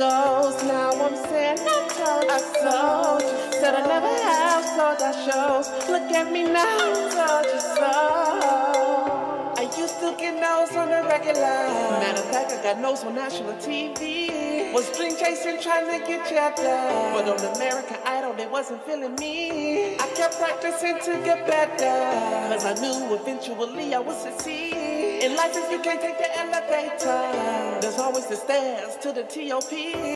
goes. Now I'm saying I told you. Said I never have, so that shows. Look at me now, told you so. I used to get no's on the regular. Matter of fact, I got no's on national TV. Was dream chasing, trying to get checked out. But on American Idol, they wasn't feeling me. I kept practicing to get better, cause I knew eventually I would succeed. In life, if you can't take the elevator, there's always the stairs to the T.O.P.